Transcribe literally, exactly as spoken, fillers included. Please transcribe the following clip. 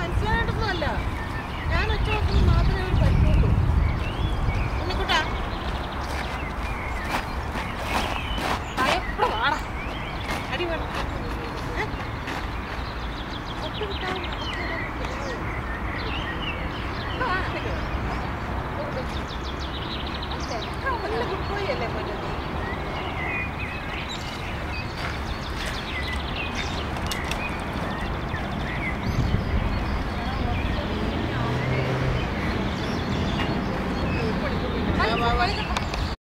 മനസ്സിലായിട്ടൊന്നുമല്ല. ഞാൻ ഒറ്റ നോക്കുന്നത് മാത്രമേ അവർ പറ്റുള്ളൂ. ഉണ്ണിക്കുട്ടാ ഭയപ്പെടാടാ. അടി വേണം. ഒട്ടും കിട്ടാൻ